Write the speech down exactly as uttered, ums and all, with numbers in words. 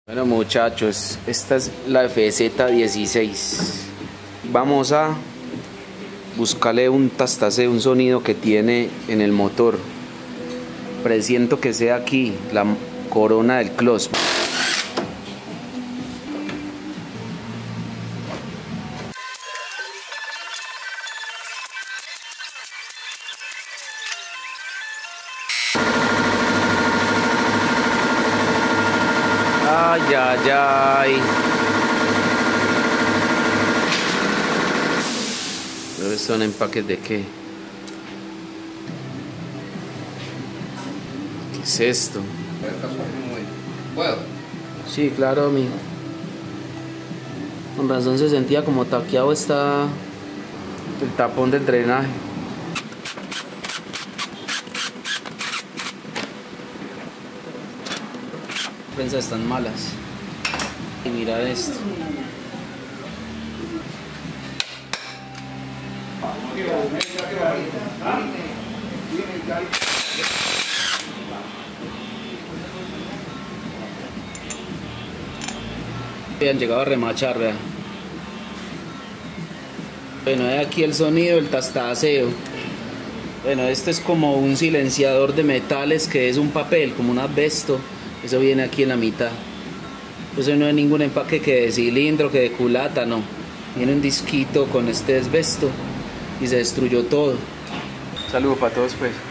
Bueno muchachos, esta es la F Z dieciséis. Vamos a buscarle un tastaceo, un sonido que tiene en el motor. Presiento que sea aquí, la corona del clutch. Ay, ay, ay. ¿Pero son empaques de qué? ¿Qué es esto? ¿Puedo? Sí, claro, mi. Con razón se sentía como taqueado está el tapón del drenaje. Prensas están malas. Y mirad esto. Han llegado a remachar, vean. Bueno, hay aquí el sonido del tastaceo. Bueno, este es como un silenciador de metales que es un papel, como un asbesto. Eso viene aquí en la mitad. Eso no hay ningún empaque que de cilindro, que de culata, no. Viene un disquito con este asbesto y se destruyó todo. Saludos para todos pues.